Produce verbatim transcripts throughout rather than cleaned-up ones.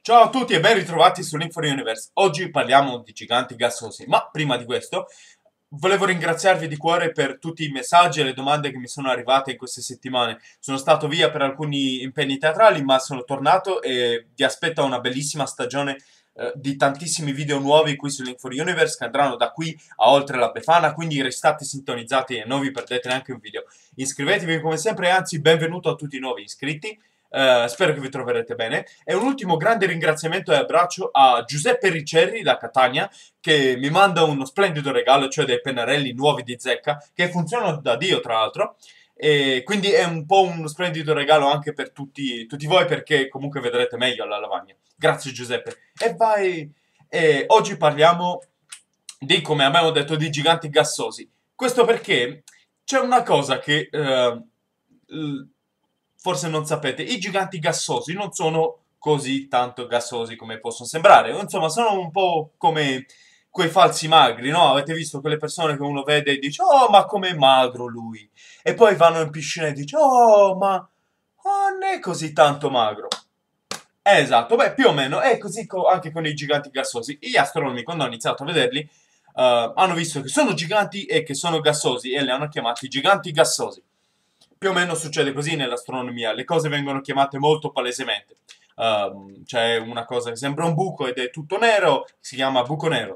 Ciao a tutti e ben ritrovati su Link for Universe. Oggi parliamo di giganti gassosi, ma prima di questo volevo ringraziarvi di cuore per tutti i messaggi e le domande che mi sono arrivate in queste settimane. Sono stato via per alcuni impegni teatrali, ma sono tornato e vi aspetta una bellissima stagione eh, di tantissimi video nuovi qui su Link for Universe che andranno da qui a oltre la Befana, quindi restate sintonizzati e non vi perdete neanche un video. Iscrivetevi come sempre, anzi benvenuto a tutti i nuovi iscritti. Uh, spero che vi troverete bene. E un ultimo grande ringraziamento e abbraccio a Giuseppe Ricerri da Catania, che mi manda uno splendido regalo, cioè dei pennarelli nuovi di zecca, che funzionano da Dio, tra l'altro. E quindi è un po' uno splendido regalo anche per tutti, tutti voi, perché comunque vedrete meglio alla lavagna. Grazie Giuseppe. E vai! E oggi parliamo di, come abbiamo detto, di giganti gassosi. Questo perché c'è una cosa che... Uh, forse non sapete, i giganti gassosi non sono così tanto gassosi come possono sembrare. Insomma, sono un po' come quei falsi magri, no? Avete visto quelle persone che uno vede e dice, oh, ma com'è magro lui? E poi vanno in piscina e dice, oh, ma oh, non è così tanto magro. Eh, esatto, beh, più o meno è così co- anche con i giganti gassosi. Gli astronomi, quando hanno iniziato a vederli, eh, hanno visto che sono giganti e che sono gassosi e li hanno chiamati giganti gassosi. Più o meno succede così nell'astronomia, le cose vengono chiamate molto palesemente. Um, c'è una cosa che sembra un buco ed è tutto nero, si chiama buco nero.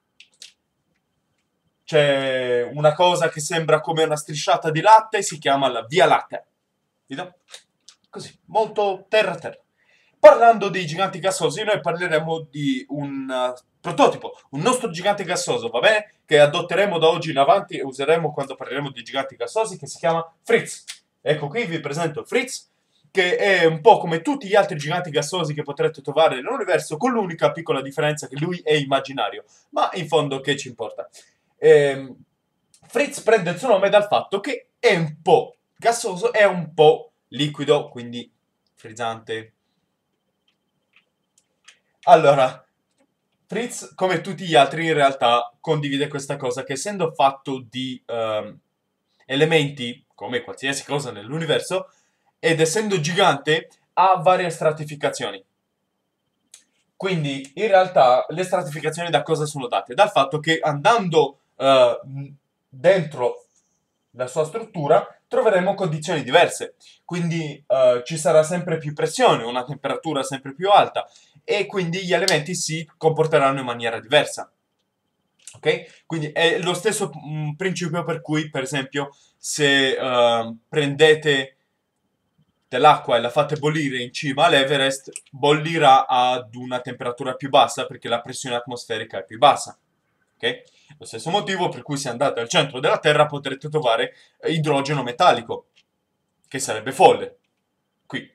C'è una cosa che sembra come una strisciata di latte, si chiama la Via Lattea. Vedo? Così, molto terra-terra. Parlando di giganti gassosi, noi parleremo di un uh, prototipo, un nostro gigante gassoso, va bene? Che adotteremo da oggi in avanti e useremo quando parleremo di giganti gassosi, che si chiama Fritz. Ecco qui vi presento Fritz, che è un po' come tutti gli altri giganti gassosi che potrete trovare nell'universo, con l'unica piccola differenza che lui è immaginario. Ma in fondo che ci importa? Ehm, Fritz prende il suo nome dal fatto che è un po' gassoso e un po' liquido, quindi frizzante. Allora, Fritz, come tutti gli altri, in realtà condivide questa cosa che essendo fatto di ehm, elementi, come qualsiasi cosa nell'universo, ed essendo gigante, ha varie stratificazioni. Quindi, in realtà, le stratificazioni da cosa sono date? Dal fatto che andando eh, dentro la sua struttura troveremo condizioni diverse. Quindi eh, ci sarà sempre più pressione, una temperatura sempre più alta e quindi gli elementi si comporteranno in maniera diversa. Ok? Quindi è lo stesso mh, principio per cui, per esempio, se eh, prendete dell'acqua e la fate bollire in cima all'Everest, bollirà ad una temperatura più bassa perché la pressione atmosferica è più bassa. Ok? Lo stesso motivo per cui se andate al centro della Terra potrete trovare idrogeno metallico, che sarebbe folle. Qui.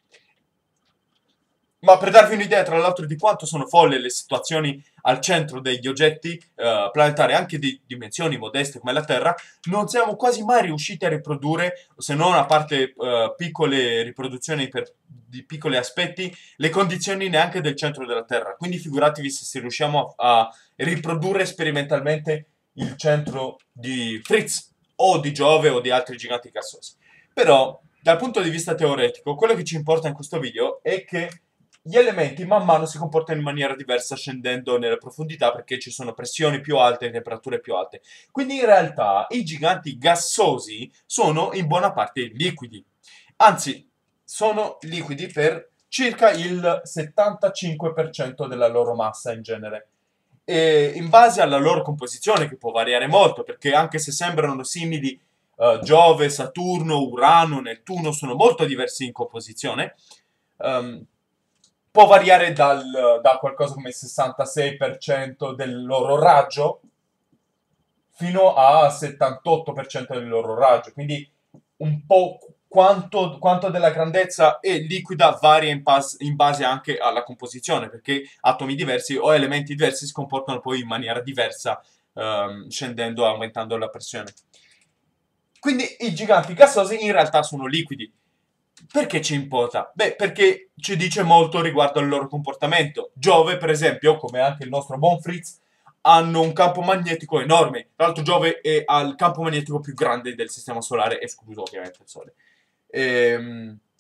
Ma per darvi un'idea, tra l'altro, di quanto sono folle le situazioni al centro degli oggetti eh, planetari, anche di dimensioni modeste come la Terra, non siamo quasi mai riusciti a riprodurre, se non a parte eh, piccole riproduzioni per, di piccoli aspetti, le condizioni neanche del centro della Terra. Quindi figuratevi se, se riusciamo a, a riprodurre sperimentalmente il centro di Fritz o di Giove o di altri giganti gassosi. Però, dal punto di vista teoretico, quello che ci importa in questo video è che gli elementi man mano si comportano in maniera diversa scendendo nelle profondità perché ci sono pressioni più alte e temperature più alte. Quindi in realtà i giganti gassosi sono in buona parte liquidi. Anzi, sono liquidi per circa il settantacinque per cento della loro massa in genere. E in base alla loro composizione, che può variare molto, perché anche se sembrano simili, uh, Giove, Saturno, Urano, Nettuno sono molto diversi in composizione. Um, può variare dal, da qualcosa come il sessantasei per cento del loro raggio fino a settantotto per cento del loro raggio. Quindi un po' quanto, quanto della grandezza è liquida varia in, base, in base anche alla composizione, perché atomi diversi o elementi diversi si comportano poi in maniera diversa, ehm, scendendo e aumentando la pressione. Quindi i giganti gassosi in realtà sono liquidi. Perché ci importa? Beh, perché ci dice molto riguardo al loro comportamento. Giove, per esempio, come anche il nostro buon Fritz, hanno un campo magnetico enorme. Tra l'altro Giove è, ha il campo magnetico più grande del sistema solare, escluso ovviamente il Sole. Ehm,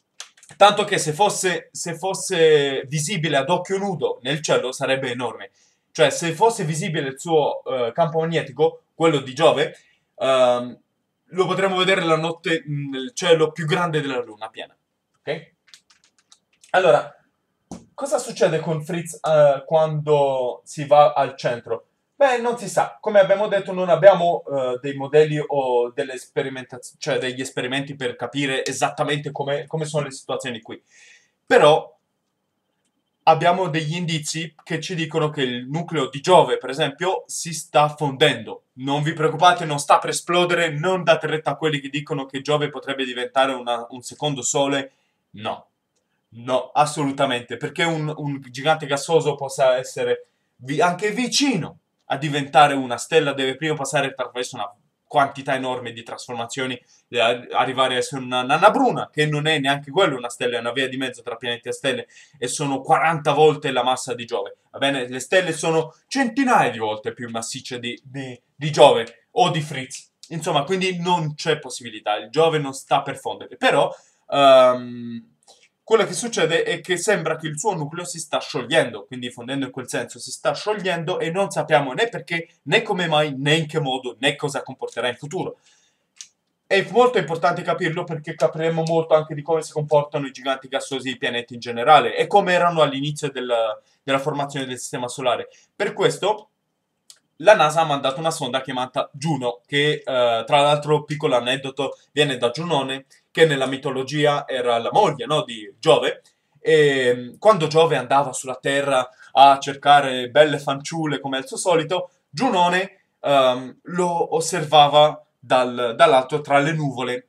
Tanto che se fosse, se fosse visibile ad occhio nudo nel cielo sarebbe enorme. Cioè, se fosse visibile il suo eh, campo magnetico, quello di Giove, ehm, lo potremmo vedere la notte nel cielo più grande della Luna piena. Ok? Allora, cosa succede con Fritz eh, quando si va al centro? Beh, non si sa. Come abbiamo detto, non abbiamo eh, dei modelli o delle sperimentazioni, cioè degli esperimenti per capire esattamente come, come sono le situazioni qui. Però abbiamo degli indizi che ci dicono che il nucleo di Giove, per esempio, si sta fondendo. Non vi preoccupate, non sta per esplodere, non date retta a quelli che dicono che Giove potrebbe diventare una- un secondo Sole. No, no, assolutamente, perché un, un gigante gassoso possa essere vi- anche vicino a diventare una stella, deve prima passare attraverso una quantità enorme di trasformazioni, e a- arrivare a essere una nana bruna, che non è neanche quello una stella, è una via di mezzo tra pianeti e stelle, e sono quaranta volte la massa di Giove. Va bene? Le stelle sono centinaia di volte più massicce di, di- di Giove o di Fritz. Insomma, quindi non c'è possibilità, il Giove non sta per fondere. Però, ehm, quello che succede è che sembra che il suo nucleo si sta sciogliendo, quindi fondendo in quel senso si sta sciogliendo e non sappiamo né perché, né come mai, né in che modo, né cosa comporterà in futuro. È molto importante capirlo perché capiremo molto anche di come si comportano i giganti gassosi e i pianeti in generale e come erano all'inizio della, della formazione del Sistema Solare. Per questo la NASA ha mandato una sonda chiamata Juno, che eh, tra l'altro, piccolo aneddoto, viene da Giunone, che nella mitologia era la moglie, no, di Giove. E mm, quando Giove andava sulla Terra a cercare belle fanciulle come al suo solito, Giunone ehm, lo osservava dal- dall'alto tra le nuvole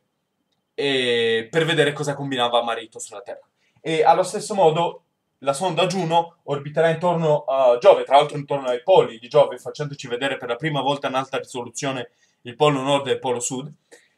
e- per vedere cosa combinava Marito sulla Terra. E allo stesso modo la sonda Juno orbiterà intorno a Giove, tra l'altro intorno ai poli di Giove, facendoci vedere per la prima volta in alta risoluzione il polo nord e il polo sud.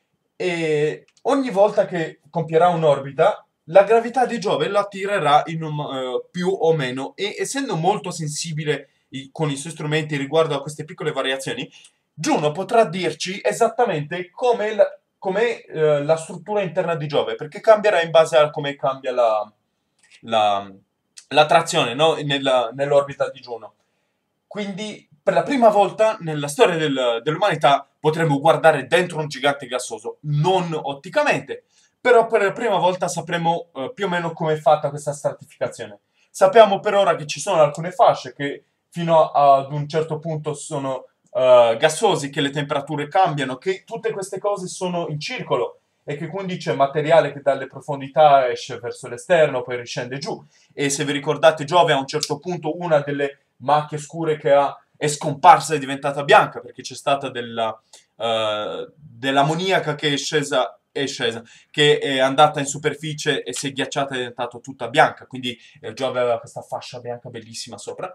E ogni volta che compierà un'orbita, la gravità di Giove lo attirerà in un, eh, più o meno, e essendo molto sensibile i- con i suoi strumenti riguardo a queste piccole variazioni, Giuno potrà dirci esattamente come la, com'è, eh, la struttura interna di Giove, perché cambierà in base a come cambia la, la, la trazione, no? Nella- nell'orbita di Giuno. Quindi, per la prima volta nella storia del- dell'umanità, potremo guardare dentro un gigante gassoso, non otticamente, però per la prima volta sapremo eh, più o meno come è fatta questa stratificazione. Sappiamo per ora che ci sono alcune fasce che fino a- ad un certo punto sono eh, gassosi, che le temperature cambiano, che tutte queste cose sono in circolo e che quindi c'è materiale che dalle profondità esce verso l'esterno, poi riscende giù. E se vi ricordate, Giove a un certo punto una delle macchie scure che ha è scomparsa e è diventata bianca perché c'è stata della, eh, dell'ammoniaca che è scesa, è scesa, che è andata in superficie e si è ghiacciata e è diventata tutta bianca. Quindi eh, Giove aveva questa fascia bianca bellissima sopra.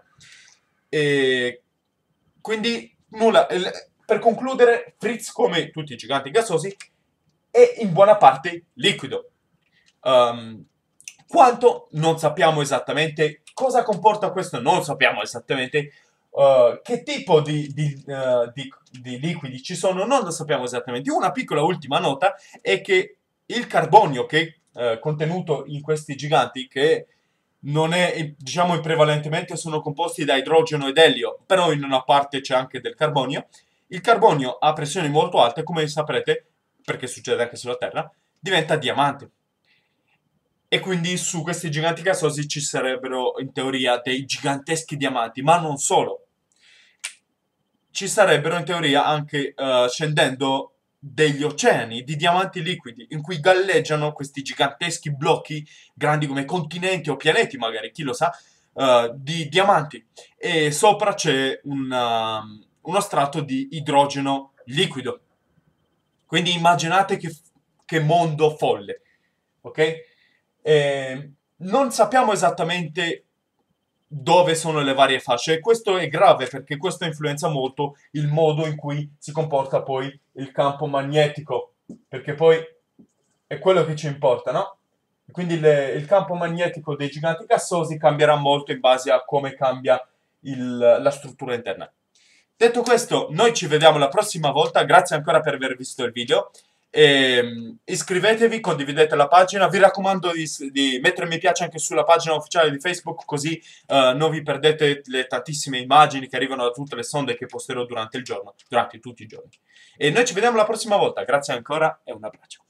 E quindi nulla. il- Per concludere, Fritz, come tutti i giganti gassosi, è in buona parte liquido. Um, quanto non sappiamo esattamente, cosa comporta questo non sappiamo esattamente, uh, che tipo di, di, uh, di- di liquidi ci sono non lo sappiamo esattamente. Una piccola ultima nota è che il carbonio che è contenuto in questi giganti, che non è, diciamo, prevalentemente sono composti da idrogeno ed elio, però in una parte c'è anche del carbonio. Il carbonio a pressioni molto alte, come saprete, perché succede anche sulla Terra, diventa diamante. E quindi su questi giganti gassosi ci sarebbero in teoria dei giganteschi diamanti, ma non solo. Ci sarebbero in teoria anche, eh, scendendo, degli oceani di diamanti liquidi in cui galleggiano questi giganteschi blocchi grandi come continenti o pianeti, magari, chi lo sa, eh, di diamanti. E sopra c'è un, um, uno strato di idrogeno liquido. Quindi immaginate che, che mondo folle, ok? Eh, non sappiamo esattamente dove sono le varie fasce e questo è grave perché questo influenza molto il modo in cui si comporta poi il campo magnetico, perché poi è quello che ci importa, no? Quindi le- il campo magnetico dei giganti gassosi cambierà molto in base a come cambia il- la struttura interna. Detto questo, noi ci vediamo la prossima volta. Grazie ancora per aver visto il video. E, iscrivetevi, condividete la pagina. Vi raccomando di, di mettere mi piace anche sulla pagina ufficiale di Facebook, così uh, non vi perdete le tantissime immagini che arrivano da tutte le sonde che posterò durante il giorno, durante tutti i giorni. E noi ci vediamo la prossima volta. Grazie ancora e un abbraccio.